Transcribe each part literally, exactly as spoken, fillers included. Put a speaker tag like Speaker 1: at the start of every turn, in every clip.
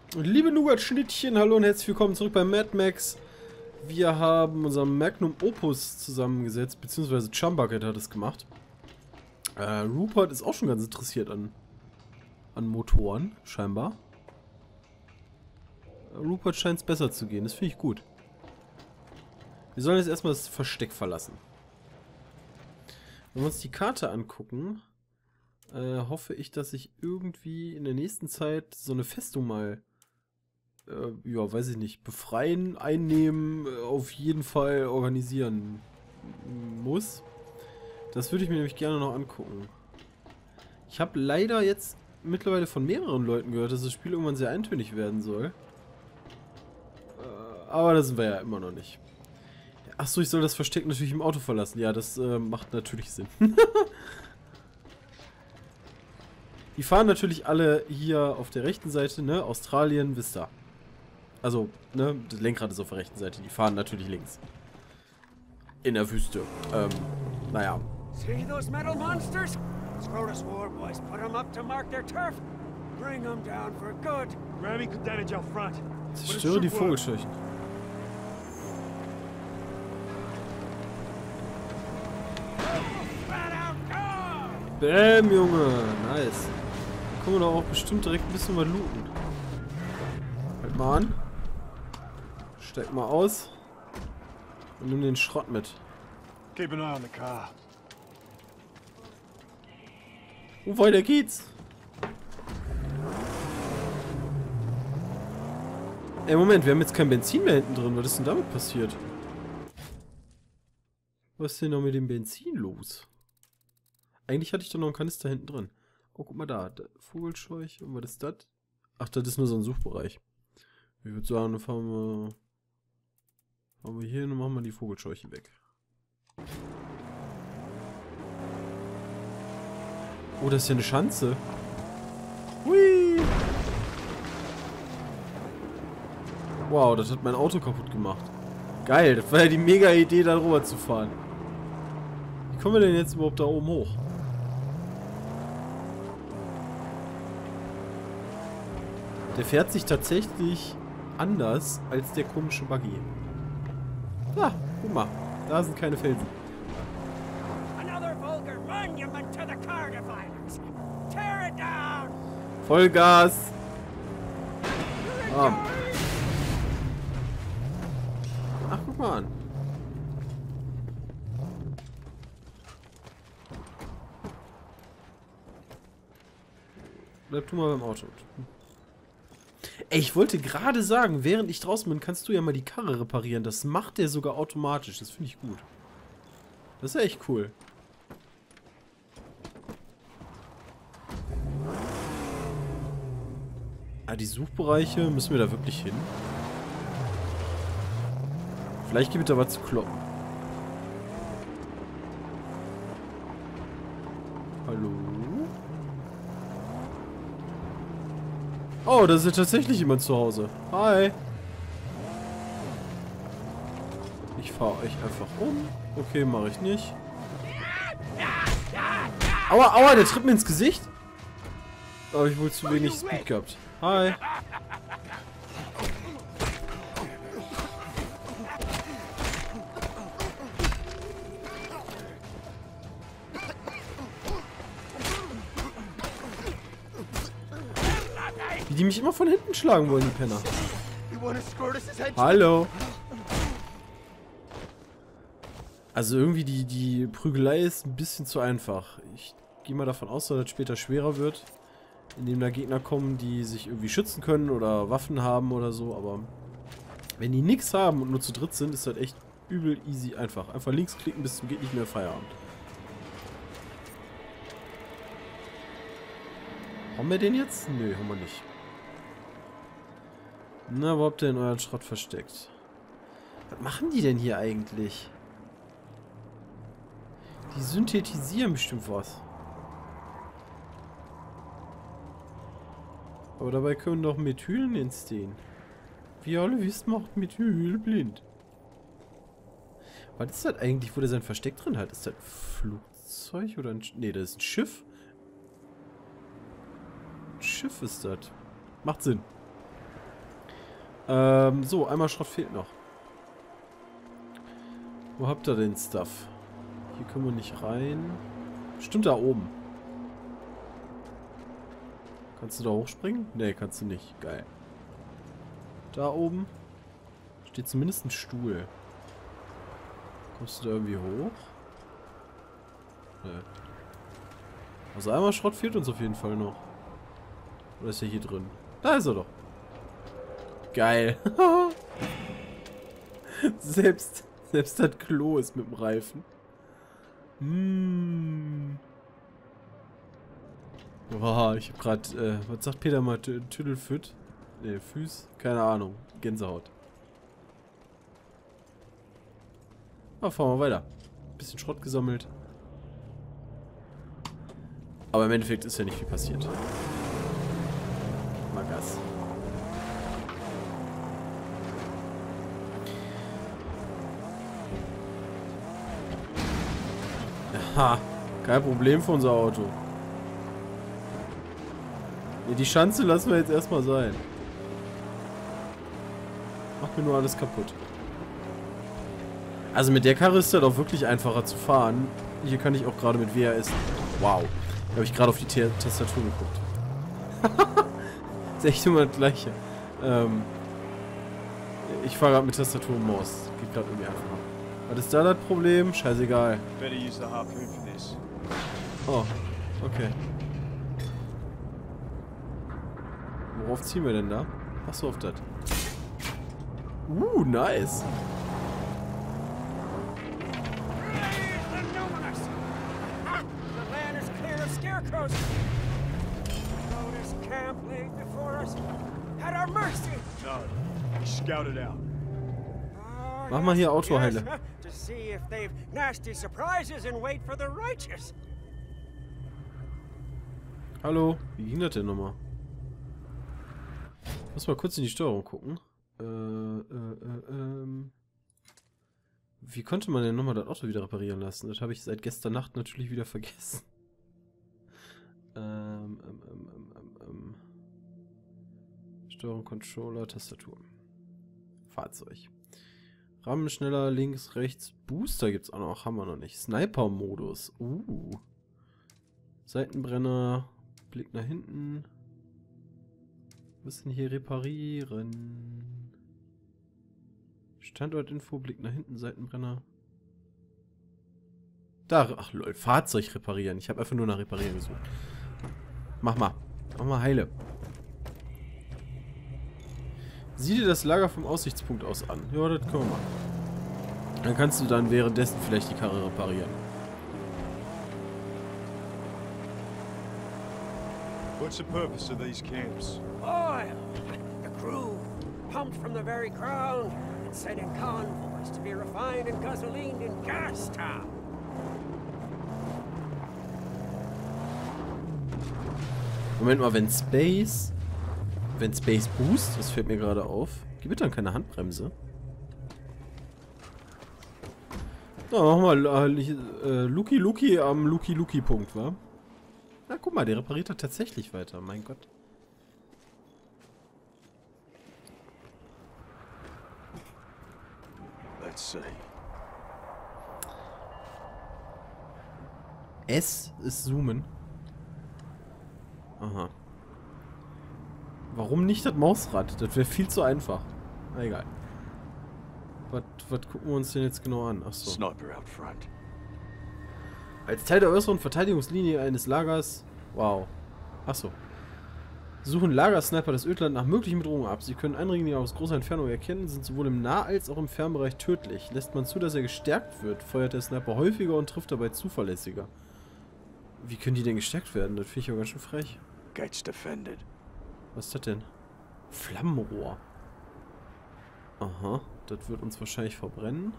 Speaker 1: Liebe Nougat-Schnittchen, hallo und herzlich willkommen zurück bei Mad Max. Wir haben unser Magnum Opus zusammengesetzt, beziehungsweise Chumbucket hat es gemacht. Äh, Rupert ist auch schon ganz interessiert an, an Motoren, scheinbar. Äh, Rupert scheint es besser zu gehen, das finde ich gut. Wir sollen jetzt erstmal das Versteck verlassen. Wenn wir uns die Karte angucken, äh, hoffe ich, dass ich irgendwie in der nächsten Zeit so eine Festung mal ja, weiß ich nicht, befreien, einnehmen, auf jeden Fall organisieren muss. Das würde ich mir nämlich gerne noch angucken. Ich habe leider jetzt mittlerweile von mehreren Leuten gehört, dass das Spiel irgendwann sehr eintönig werden soll. Äh, aber da sind wir ja immer noch nicht. Achso, ich soll das Versteck natürlich im Auto verlassen. Ja, das äh, macht natürlich Sinn. Die fahren natürlich alle hier auf der rechten Seite, ne? Australien, Vista. Also, ne, das Lenkrad ist auf der rechten Seite. Die fahren natürlich links. In der Wüste. Ähm, naja.
Speaker 2: See those metal monsters? Scrotus war boys put them up to mark their turf. Bring them down for good. Grammy could damage out front.
Speaker 1: Zerstöre die Vogelscheuchen. Bäm, Junge. Nice. Da können wir doch auch bestimmt direkt ein bisschen mal looten. Halt mal an. Steig mal aus. Und nimm den Schrott mit.
Speaker 3: Keep an eye on the car.
Speaker 1: Und weiter geht's. Ey, Moment, wir haben jetzt kein Benzin mehr hinten drin. Was ist denn damit passiert? Was ist denn noch mit dem Benzin los? Eigentlich hatte ich doch noch einen Kanister hinten drin. Oh, guck mal da. da Vogelscheuche. Und was ist das? Ach, das ist nur so ein Suchbereich. Ich würde sagen, dann fahren wir... Fahren wir hier hin und machen wir die Vogelscheuche weg. Oh, das ist ja eine Schanze. Hui! Wow, das hat mein Auto kaputt gemacht. Geil, das war ja die mega Idee, da rüber zu fahren. Wie kommen wir denn jetzt überhaupt da oben hoch? Der fährt sich tatsächlich anders als der komische Buggy. Ah, guck mal, da sind keine Felsen. Vollgas! Ah. Ach, guck mal an. Bleib du mal beim Auto. Ey, ich wollte gerade sagen, während ich draußen bin, kannst du ja mal die Karre reparieren. Das macht der sogar automatisch. Das finde ich gut. Das ist echt cool. Ah, die Suchbereiche, müssen wir da wirklich hin? Vielleicht gibt es da was zu kloppen. Hallo? Oh, da ist ja tatsächlich jemand zu Hause. Hi. Ich fahre euch einfach um. Okay, mache ich nicht. Aua, aua, der tritt mir ins Gesicht. Aber ich wohl zu wenig Speed gehabt. Hi. Wie die mich immer von hinten schlagen wollen, die Penner. Hallo. Also irgendwie die, die Prügelei ist ein bisschen zu einfach. Ich gehe mal davon aus, dass das später schwerer wird. Indem da Gegner kommen, die sich irgendwie schützen können oder Waffen haben oder so. Aber wenn die nichts haben und nur zu dritt sind, ist das echt übel easy einfach. Einfach links klicken bis zum geht nicht mehr Feierabend. Haben wir den jetzt? Nö, haben wir nicht. Na, wo habt ihr denn euren Schrott versteckt? Was machen die denn hier eigentlich? Die synthetisieren bestimmt was. Aber dabei können doch Methylen entstehen. Wie ihr alle wisst, macht Methyl blind. Was ist das eigentlich, wo der sein Versteck drin hat? Ist das ein Flugzeug oder ein... Ne, das ist ein Schiff. Ein Schiff ist das. Macht Sinn. Ähm, so, einmal Schrott fehlt noch. Wo habt ihr den Stuff? Hier können wir nicht rein. Stimmt, da oben. Kannst du da hochspringen? Nee, kannst du nicht. Geil. Da oben steht zumindest ein Stuhl. Kommst du da irgendwie hoch? Nee. Also einmal Schrott fehlt uns auf jeden Fall noch. Oder ist er hier drin? Da ist er doch. Geil. selbst, selbst das Klo ist mit dem Reifen. Mmh. Boah, ich hab grad, äh, was sagt Peter mal? Tüdelfüt? Ne, Füß? Keine Ahnung. Gänsehaut. Ah, fahren wir weiter. Bisschen Schrott gesammelt. Aber im Endeffekt ist ja nicht viel passiert. Mal Gas. Ha, kein Problem für unser Auto. Nee, die Schanze lassen wir jetzt erstmal sein. Macht mir nur alles kaputt. Also mit der Karre ist das auch wirklich einfacher zu fahren. Hier kann ich auch gerade mit W A S. Wow. Da habe ich gerade auf die T Tastatur geguckt. Ist echt immer das gleiche. Ähm, ich fahre gerade mit Tastatur und Maus. Geht gerade irgendwie einfacher. Was ist da das Problem? Scheißegal. Oh, okay. Worauf ziehen wir denn da? Achso, auf das. Uh, nice. Mach mal hier Autoheile. Hallo, wie ging das denn nochmal? Ich muss mal kurz in die Steuerung gucken. Äh, äh, äh, ähm. Wie konnte man denn nochmal das Auto wieder reparieren lassen? Das habe ich seit gestern Nacht natürlich wieder vergessen. Ähm, ähm, ähm, ähm, ähm. Steuerung, Controller, Tastatur. Fahrzeug. Rahmen schneller, links, rechts. Booster gibt's auch noch, haben wir noch nicht. Sniper-Modus. Uh. Seitenbrenner. Blick nach hinten. Wir müssen hier reparieren. Standortinfo, Blick nach hinten, Seitenbrenner. Da, ach lol, Fahrzeug reparieren. Ich habe einfach nur nach Reparieren gesucht. Mach mal. Mach mal heile. Sieh dir das Lager vom Aussichtspunkt aus an. Ja, das können wir machen. Dann kannst du dann währenddessen vielleicht die Karre reparieren.
Speaker 3: What's the purpose of these camps?
Speaker 2: Oil! The crew, pumped from the very ground and sent in convoys to be refined and gasolined in Gastown.
Speaker 1: Moment mal, wenn Space... Wenn Space Boost, das fällt mir gerade auf. Gibt es dann keine Handbremse? Na, machen wir äh, äh, Luki Luki am Luki Luki Punkt, wa? Na, guck mal, der repariert da tatsächlich weiter, mein Gott.
Speaker 3: Let's see.
Speaker 1: S ist zoomen. Aha. Warum nicht das Mausrad? Das wäre viel zu einfach. Na egal. Was, was gucken wir uns denn jetzt genau an? Achso.
Speaker 3: Sniper out front.
Speaker 1: Als Teil der äußeren Verteidigungslinie eines Lagers... Wow. Achso. Suchen Lagersniper das Ödland nach möglichen Bedrohungen ab. Sie können Eindringlinge aus großer Entfernung erkennen, sind sowohl im Nah- als auch im Fernbereich tödlich. Lässt man zu, dass er gestärkt wird, feuert der Sniper häufiger und trifft dabei zuverlässiger. Wie können die denn gestärkt werden? Das finde ich ja ganz schön frech.
Speaker 3: Gates defended.
Speaker 1: Was ist das denn? Flammenrohr. Aha, das wird uns wahrscheinlich verbrennen.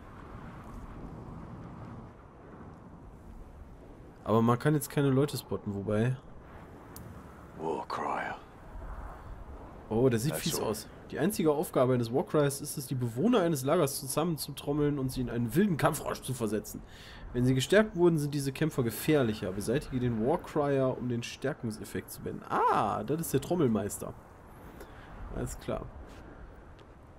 Speaker 1: Aber man kann jetzt keine Leute spotten, wobei...
Speaker 3: Warcrier.
Speaker 1: Oh, der sieht fies aus. Die einzige Aufgabe eines Warcriers ist es, die Bewohner eines Lagers zusammenzutrommeln und sie in einen wilden Kampfrausch zu versetzen. Wenn sie gestärkt wurden, sind diese Kämpfer gefährlicher. Beseitige den Warcrier, um den Stärkungseffekt zu wenden. Ah, das ist der Trommelmeister. Alles klar.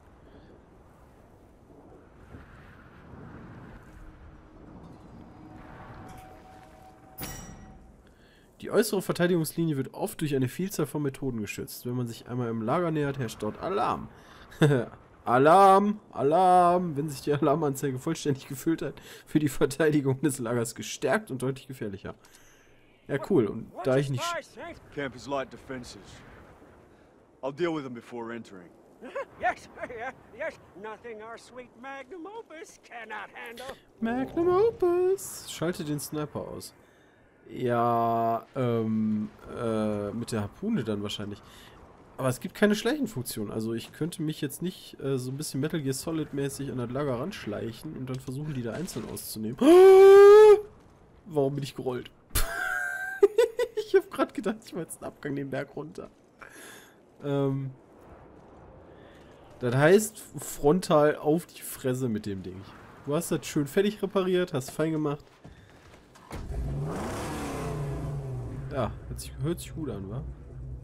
Speaker 1: Die äußere Verteidigungslinie wird oft durch eine Vielzahl von Methoden geschützt. Wenn man sich einmal im Lager nähert, herrscht dort Alarm. Alarm! Alarm! Wenn sich die Alarmanzeige vollständig gefüllt hat, wird die Verteidigung des Lagers gestärkt und deutlich gefährlicher. Ja, cool. Und da ich nicht...
Speaker 3: Camp is light defenses. I'll deal with them before entering.
Speaker 2: Yes, yeah, yes. Nothing our sweet magnum opus cannot handle.
Speaker 1: Magnum Opus! Schalte den Sniper aus. Ja, ähm, äh, mit der Harpune dann wahrscheinlich. Aber es gibt keine Schleichenfunktion. Also ich könnte mich jetzt nicht äh, so ein bisschen Metal Gear Solid mäßig an das Lager ranschleichen und dann versuchen, die da einzeln auszunehmen. Warum bin ich gerollt? Ich habe gerade gedacht, ich war jetzt einen Abgang den Berg runter. Ähm, das heißt, frontal auf die Fresse mit dem Ding. Du hast das schön fertig repariert, hast fein gemacht. Ja, hört sich, hört sich gut an, wa?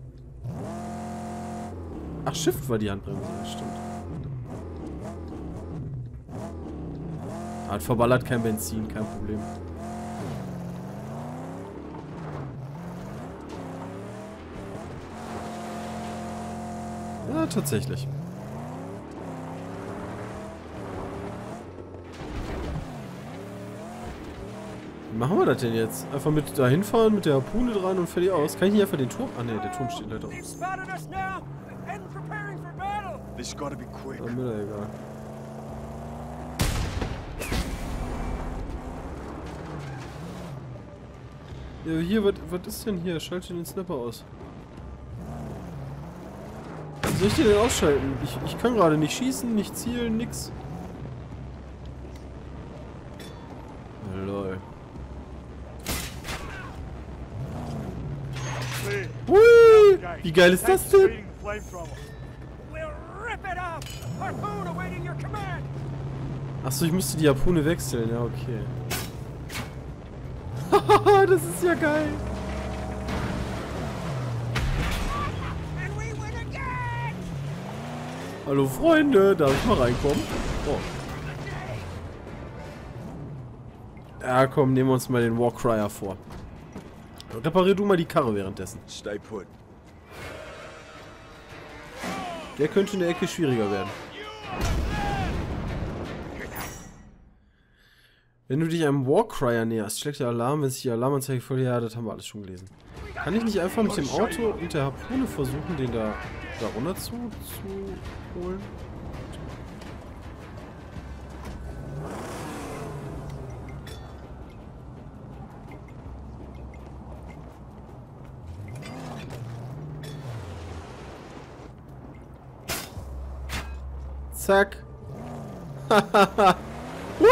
Speaker 1: Ach, Shift war die Handbremse, das stimmt. Hat verballert kein Benzin, kein Problem. Ja, tatsächlich. Wie machen wir das denn jetzt? Einfach mit dahin fahren, mit der Harpune dran und fertig aus. Kann ich nicht einfach den Turm... Ah ne, der Turm steht leider auf.
Speaker 2: They've spotted us now and preparing for battle.
Speaker 3: This gotta be quick.
Speaker 1: Ist mir da egal. Ja, hier, was ist denn hier? Schalte den Snapper aus. Wie soll ich den denn ausschalten? Ich, ich kann gerade nicht schießen, nicht zielen, nix. Lol. Hui! Wie geil ist das denn?
Speaker 2: We'll rip it off. Harpoon awaiting your command.
Speaker 1: Achso, ich musste die Harpune wechseln. Ja, okay. Haha, das ist ja geil.
Speaker 2: And we win again.
Speaker 1: Hallo Freunde, darf ich mal reinkommen? Oh. Ja, komm, nehmen wir uns mal den Warcrier vor. Reparier du mal die Karre währenddessen.
Speaker 3: Stay put.
Speaker 1: Der könnte in der Ecke schwieriger werden. Wenn du dich einem Warcrier näherst, schlägt der Alarm, wenn sich die Alarmanzeige voll... Ja, das haben wir alles schon gelesen. Kann ich nicht einfach mit dem Auto und der Harpune versuchen, den da, da runter zu, zu holen? Zack. Hui!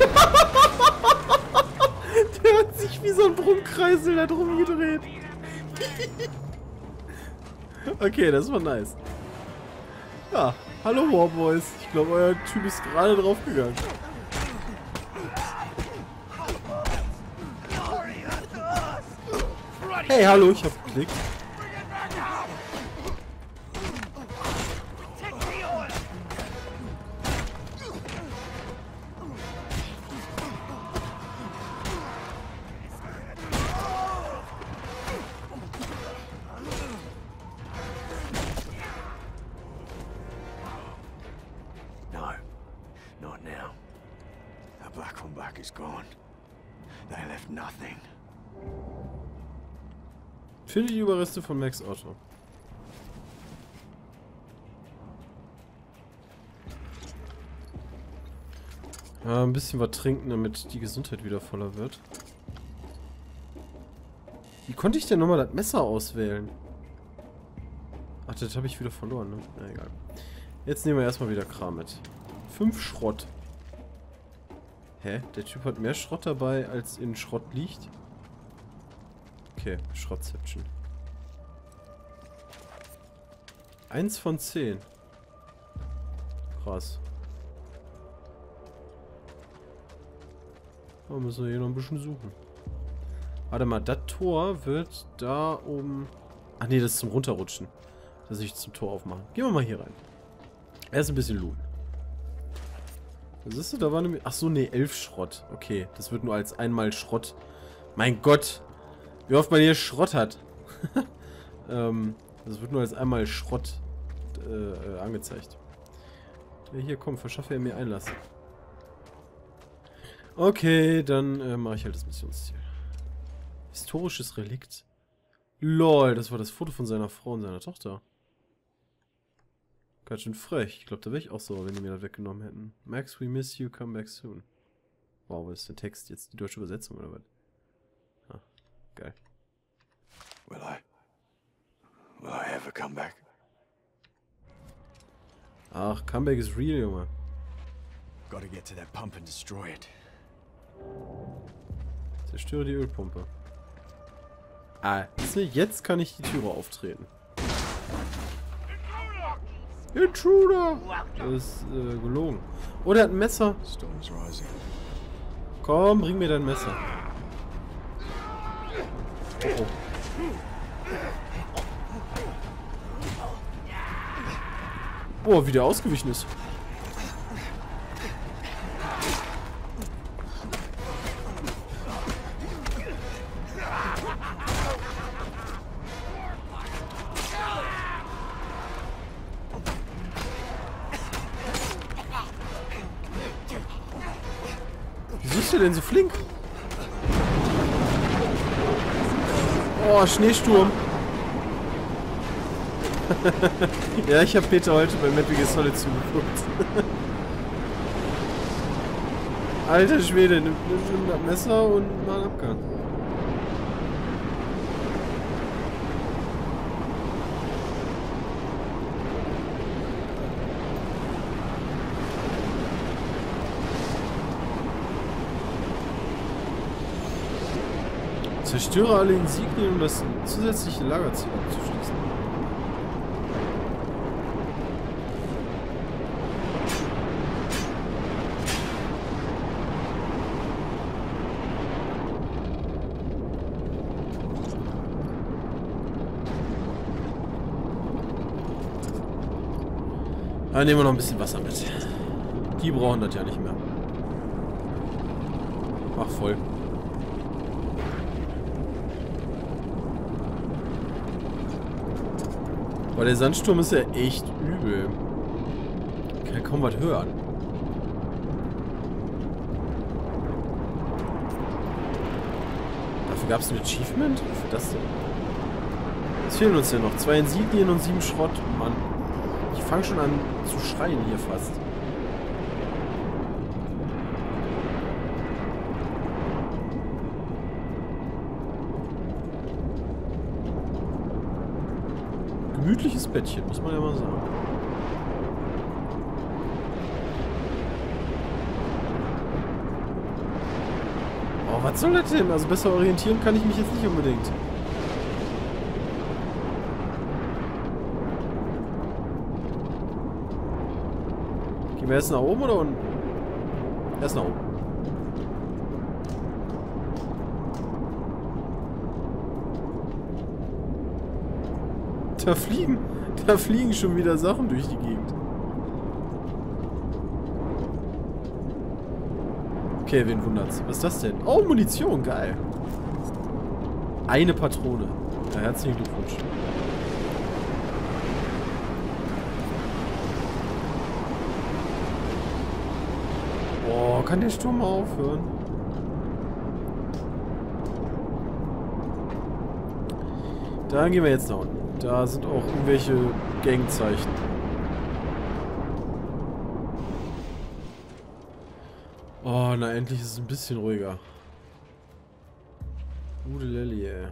Speaker 1: Der hat sich wie so ein Brummkreisel da drum gedreht. Okay, das war nice. Ja, hallo Warboys. Ich glaube, euer Typ ist gerade drauf gegangen. Hey, hallo, ich hab geklickt. Finde die Überreste von Max Otto. Ja, ein bisschen was trinken, damit die Gesundheit wieder voller wird. Wie konnte ich denn nochmal das Messer auswählen? Ach, das habe ich wieder verloren, ne? Na egal. Jetzt nehmen wir erstmal wieder Kram mit. Fünf Schrott. Hä? Der Typ hat mehr Schrott dabei, als in Schrott liegt? Okay, Schrottception. Eins von zehn. Krass. Da müssen wir hier noch ein bisschen suchen. Warte mal, das Tor wird da oben... Ach nee, das ist zum Runterrutschen. Dass ich zum Tor aufmachen. Gehen wir mal hier rein. Erst ein bisschen looten. Was ist das? Da war nämlich... Ach so, nee, elf Schrott. Okay, das wird nur als einmal Schrott. Mein Gott! Wie oft man hier Schrott hat. ähm, das wird nur als einmal Schrott äh, angezeigt. Ja, hier, komm, verschaffe er mir Einlass. Okay, dann äh, mache ich halt das Missionsziel. Historisches Relikt. Lol, das war das Foto von seiner Frau und seiner Tochter. Ganz schön frech. Ich glaube, da wäre ich auch so, wenn die mir das weggenommen hätten. Max, we miss you, come back soon. Wow, was ist der Text jetzt? Die deutsche Übersetzung oder was? Ah, geil.
Speaker 3: Will I... Will I ever come back?
Speaker 1: Ach, Comeback ist real, Junge.
Speaker 3: Gotta get to that pump and destroy it.
Speaker 1: Zerstöre die Ölpumpe. Ah, jetzt kann ich die Türe auftreten. Intruder! Das ist äh, gelogen. Oh, der hat ein Messer.
Speaker 3: Storm's rising.
Speaker 1: Komm, bring mir dein Messer. Oh, oh. Boah, wie der ausgewichen ist. Wieso ist der denn so flink? Oh, Schneesturm. Ja, ich habe Peter heute bei Metal Gear Solid zugeguckt. Alter Schwede, nimm, nimm, nimm das Messer und mal einen Abgang. Zerstöre alle Insignien, um das zusätzliche Lagerziel abzuschließen. Dann nehmen wir noch ein bisschen Wasser mit. Die brauchen das ja nicht mehr. Ach, voll. Aber der Sandsturm ist ja echt übel. Ich kann kaum was hören. Dafür gab es ein Achievement? Für das denn? Was fehlen uns denn noch? Zwei Insignien und sieben Schrott. Mann. Ich fange schon an zu schreien hier fast. Gemütliches Bettchen, muss man ja mal sagen. Oh, was soll das denn? Also besser orientieren kann ich mich jetzt nicht unbedingt. Gehen wir erst nach oben oder unten? Erst nach oben. Da fliegen, da fliegen schon wieder Sachen durch die Gegend. Okay, wen wundert's? Was ist das denn? Oh, Munition, geil. Eine Patrone. Ja, herzlichen Glückwunsch. Oh, kann der Sturm mal aufhören? Dann gehen wir jetzt nach unten. Da sind auch irgendwelche Gangzeichen. Oh, na endlich ist es ein bisschen ruhiger. Gute Lilly, ey.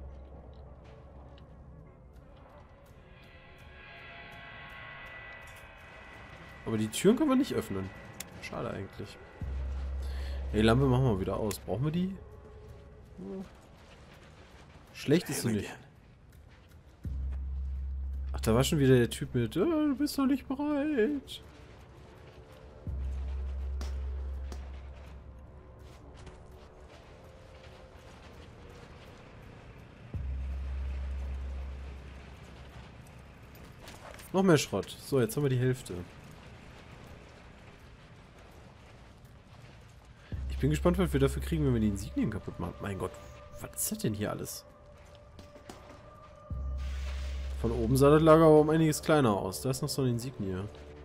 Speaker 1: Aber die Türen können wir nicht öffnen. Schade eigentlich. Die Lampe machen wir wieder aus. Brauchen wir die? Schlecht ist sie nicht. Ach, da war schon wieder der Typ mit, oh, du bist noch nicht bereit. Noch mehr Schrott. So, jetzt haben wir die Hälfte. Ich bin gespannt, was wir dafür kriegen, wenn wir die Insignien kaputt machen. Mein Gott, Was ist das denn hier alles? Von oben sah das Lager aber um einiges kleiner aus. Da ist noch so eine Insignie.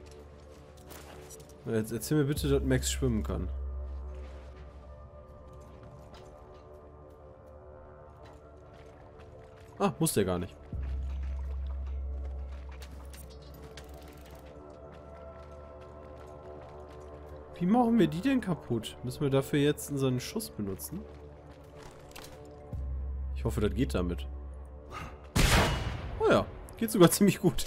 Speaker 1: Jetzt erzähl mir bitte, dass Max schwimmen kann. Ah, muss der gar nicht. Wie machen wir die denn kaputt? Müssen wir dafür jetzt unseren Schuss benutzen? Ich hoffe, das geht damit. Oh ja, geht sogar ziemlich gut.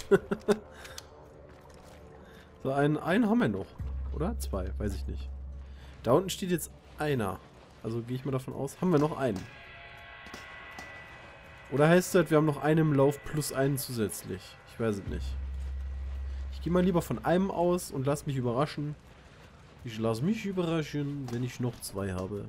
Speaker 1: So, einen, einen haben wir noch. Oder? Zwei, weiß ich nicht. Da unten steht jetzt einer. Also gehe ich mal davon aus, haben wir noch einen. Oder heißt das, wir haben noch einen im Lauf plus einen zusätzlich? Ich weiß es nicht. Ich gehe mal lieber von einem aus und lass mich überraschen. Ich lasse mich überraschen, wenn ich noch zwei habe.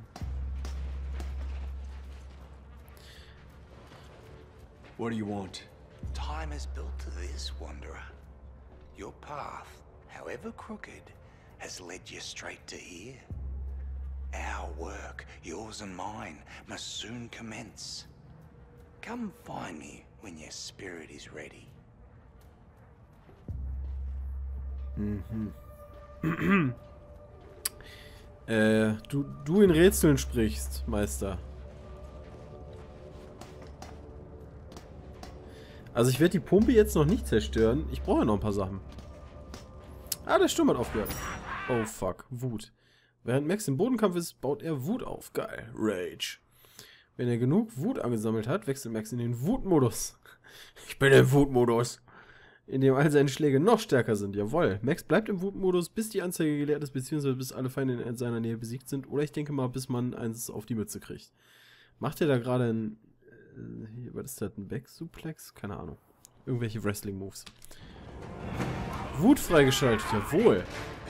Speaker 3: What do you want?
Speaker 4: Time has built to this, Wanderer. Your path, however crooked, has led you straight to here. Our work, yours and mine, must soon commence. Come find me when your spirit is ready.
Speaker 1: Mhm. äh, du, du in Rätseln sprichst, Meister. Also ich werde die Pumpe jetzt noch nicht zerstören. Ich brauche ja noch ein paar Sachen. Ah, der Sturm hat aufgehört. Oh fuck, Wut. Während Max im Bodenkampf ist, baut er Wut auf. Geil. Rage. Wenn er genug Wut angesammelt hat, wechselt Max in den Wutmodus. Ich bin im Wutmodus. In dem all seine Schläge noch stärker sind. Jawohl. Max bleibt im Wutmodus, bis die Anzeige geleert ist, beziehungsweise bis alle Feinde in seiner Nähe besiegt sind. Oder ich denke mal, bis man eins auf die Mütze kriegt. Macht er da gerade ein... Äh, hier, was ist das? Ein Back-Suplex? Keine Ahnung. Irgendwelche Wrestling-Moves. Wut freigeschaltet. Jawohl.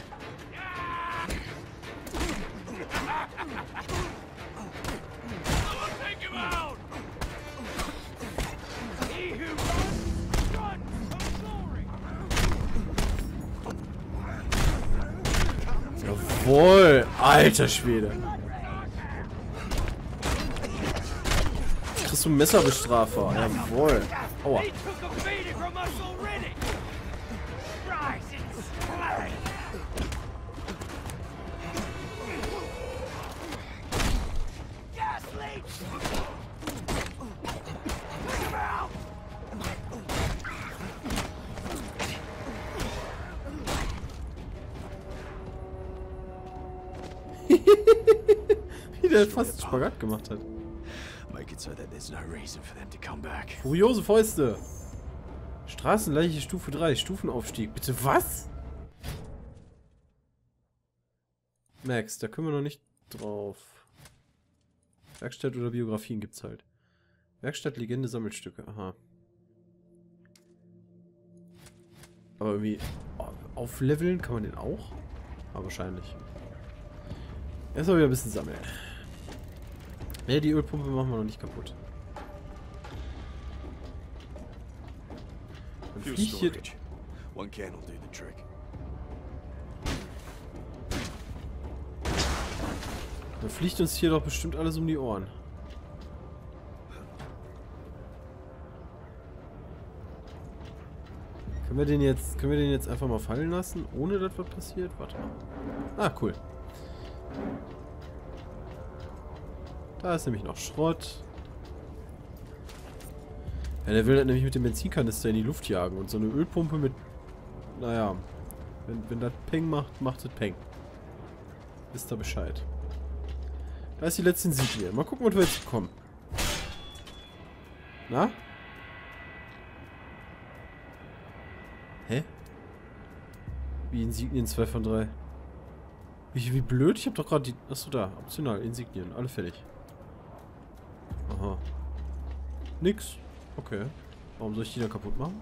Speaker 1: Jawohl, alter Schwede. Kriegst du einen Messerbestrafer? Jawohl. Aua. Wie der fast Spagat gemacht hat. Furiose Fäuste. Straßenleiche Stufe drei. Stufenaufstieg. Bitte was? Max, da können wir noch nicht drauf. Werkstatt oder Biografien gibt's halt. Werkstatt, Legende, Sammelstücke. Aha. Aber irgendwie aufleveln kann man den auch? Aber wahrscheinlich. Erstmal wieder ein bisschen sammeln. Ne, die Ölpumpe machen wir noch nicht kaputt. Dann fliegt hier...
Speaker 3: One can will do the trick.
Speaker 1: Dann fliegt uns hier doch bestimmt alles um die Ohren. Können wir den jetzt, können wir den jetzt einfach mal fallen lassen, ohne dass was passiert? Warte mal. Ah, cool. Da ist nämlich noch Schrott. Ja, der will halt nämlich mit dem Benzinkanister in die Luft jagen. Und so eine Ölpumpe mit... Naja. Wenn, wenn das Peng macht, macht das Peng. Wisst ihr Bescheid. Da ist die letzte Insignie. Mal gucken, was wir jetzt bekommen. Na? Hä? Wie Insignien zwei von drei. Wie, wie blöd? Ich hab doch gerade die... Achso, da. Optional. Insignien. Alle fertig. Aha. Nix. Okay. Warum soll ich die dann kaputt machen?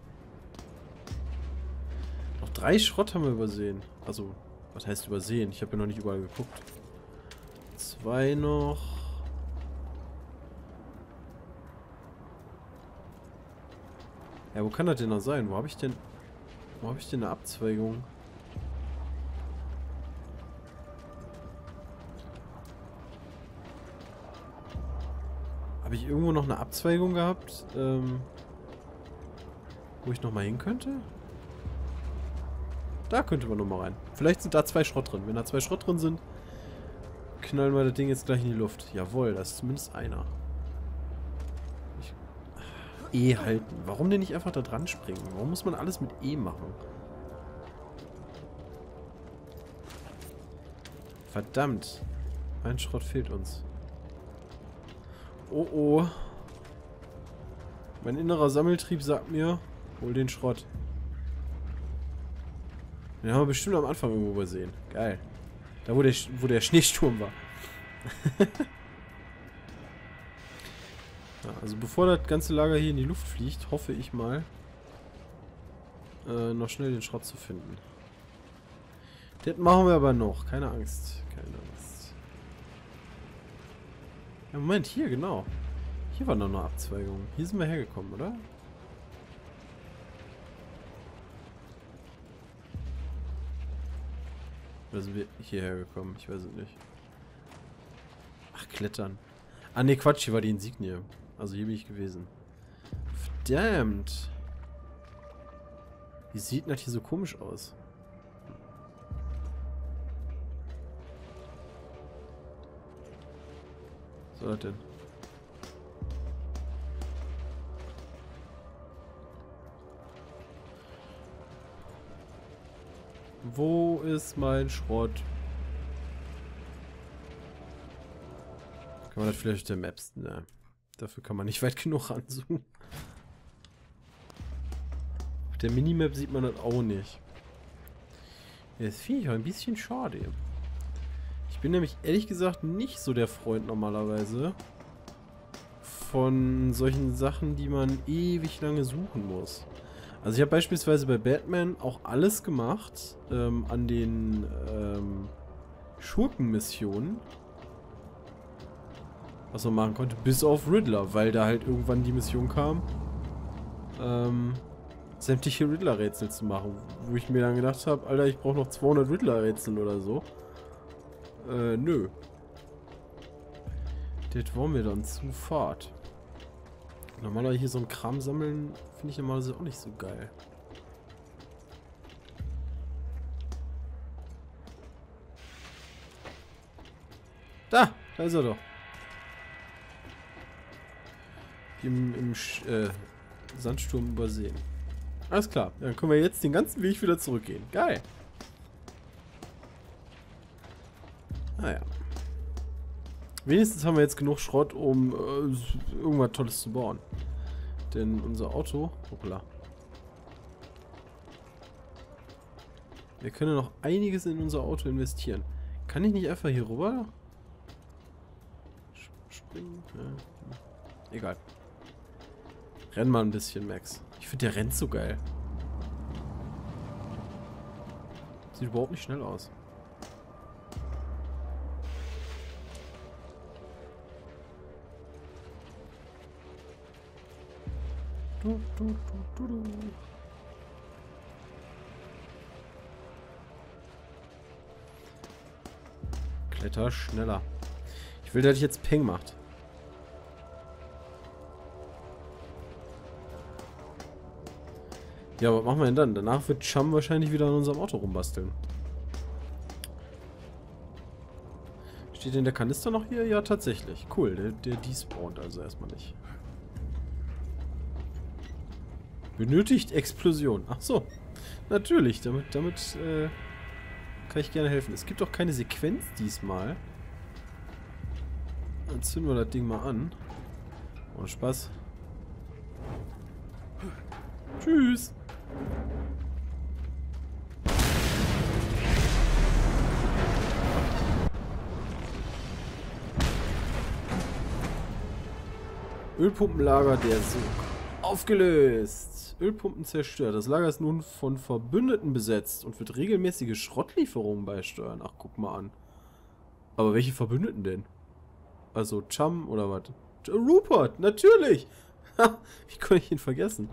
Speaker 1: Noch drei Schrott haben wir übersehen. Also, was heißt übersehen? Ich habe ja noch nicht überall geguckt. Zwei noch. Ja, wo kann das denn noch sein? Wo habe ich denn... Wo habe ich denn eine Abzweigung? Habe ich irgendwo noch eine Abzweigung gehabt, ähm, wo ich nochmal hin könnte? Da könnte man nochmal rein. Vielleicht sind da zwei Schrott drin. Wenn da zwei Schrott drin sind, knallen wir das Ding jetzt gleich in die Luft. Jawohl, das ist zumindest einer. Ich, E halten. Warum denn nicht einfach da dran springen? Warum muss man alles mit E machen? Verdammt. Ein Schrott fehlt uns. Oh oh. Mein innerer Sammeltrieb sagt mir, hol den Schrott. Den haben wir bestimmt am Anfang irgendwo übersehen. Geil. Da, wo der, wo der Schneesturm war. Ja, also bevor das ganze Lager hier in die Luft fliegt, hoffe ich mal, äh, noch schnell den Schrott zu finden. Das machen wir aber noch. Keine Angst. Keine Angst. Ja, Moment, hier, genau. Hier war noch eine Abzweigung. Hier sind wir hergekommen, oder? Oder sind wir hierher gekommen? Ich weiß es nicht. Ach, klettern. Ah, ne, Quatsch, hier war die Insignie. Also hier bin ich gewesen. Verdammt. Wie sieht das hier so komisch aus? Was soll das denn? Wo ist mein Schrott? Kann man das vielleicht auf der Maps? Ne. Dafür kann man nicht weit genug ranzoomen. Auf der Minimap sieht man das auch nicht. Ja, das finde ich auch ein bisschen schade. Ich bin nämlich ehrlich gesagt nicht so der Freund normalerweise von solchen Sachen, die man ewig lange suchen muss. Also ich habe beispielsweise bei Batman auch alles gemacht ähm, an den ähm, Schurkenmissionen, was man machen konnte, bis auf Riddler, weil da halt irgendwann die Mission kam, ähm, sämtliche Riddler-Rätsel zu machen, wo ich mir dann gedacht habe, Alter, ich brauche noch zweihundert Riddler-Rätsel oder so. Äh, nö. Das wollen wir dann sofort. Normalerweise hier so ein Kram sammeln, finde ich normalerweise auch nicht so geil. Da! Da ist er doch. Im, im Sch äh, Sandsturm übersehen. Alles klar. Dann können wir jetzt den ganzen Weg wieder zurückgehen. Geil. Naja. Wenigstens haben wir jetzt genug Schrott, um äh, irgendwas Tolles zu bauen. Denn unser Auto... Hoppla. Wir können noch einiges in unser Auto investieren. Kann ich nicht einfach hier rüber? Springen? Ja. Egal. Renn mal ein bisschen, Max. Ich finde, der rennt so geil. Sieht überhaupt nicht schnell aus. Du, du, du, du, du. Kletter schneller. Ich will, dass ich jetzt Peng macht. Ja, was machen wir denn dann? Danach wird Chum wahrscheinlich wieder an unserem Auto rumbasteln. Steht denn der Kanister noch hier? Ja, tatsächlich. Cool, der, der despawnt also erstmal nicht. Benötigt Explosion. Ach so. Natürlich, damit, damit äh, kann ich gerne helfen. Es gibt auch keine Sequenz diesmal. Dann zünden wir das Ding mal an. Ohne Spaß. Tschüss. Ölpumpenlager der Sog. Aufgelöst. Ölpumpen zerstört. Das Lager ist nun von Verbündeten besetzt und wird regelmäßige Schrottlieferungen beisteuern. Ach, guck mal an. Aber welche Verbündeten denn? Also Chum oder was? Rupert, natürlich. Wie konnte ich ihn vergessen?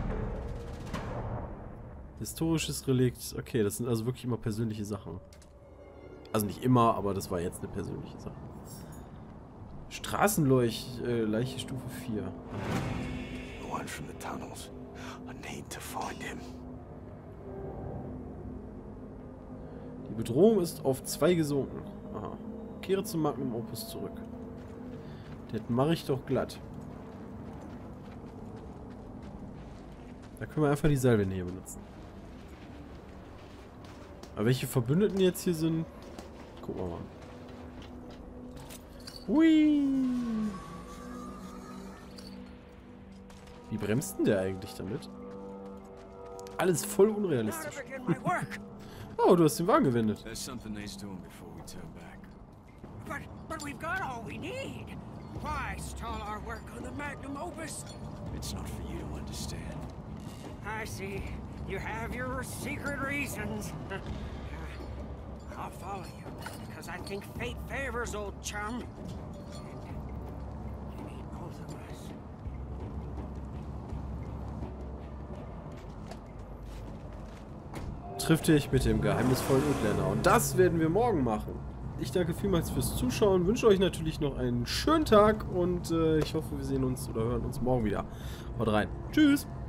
Speaker 1: Historisches Relikt. Okay, das sind also wirklich immer persönliche Sachen. Also nicht immer, aber das war jetzt eine persönliche Sache. Straßenleuch, äh, Leiche Stufe vier.
Speaker 4: The one from the tunnels. I need to find him.
Speaker 1: Die Bedrohung ist auf zwei gesunken. Aha. Kehre zum Magnum Opus zurück. Das mache ich doch glatt. Da können wir einfach die Salvenähe benutzen. Aber welche Verbündeten jetzt hier sind, gucken wir mal. Hui! Wie bremst denn der eigentlich damit? Alles voll unrealistisch. Oh, du hast den Wagen gewendet.
Speaker 5: There's something needs doing before we turn back.
Speaker 2: But, but we've got all we need. Why stall our work on the Magnum Opus?
Speaker 5: It's not for you to understand.
Speaker 2: I see. You have your secret reasons. I'll follow you, because I think fate favors old chum. And you need both of us.
Speaker 1: Trifft dich mit dem geheimnisvollen Utländer. Und das werden wir morgen machen. Ich danke vielmals fürs Zuschauen, wünsche euch natürlich noch einen schönen Tag und äh, ich hoffe, wir sehen uns oder hören uns morgen wieder. Haut rein. Tschüss!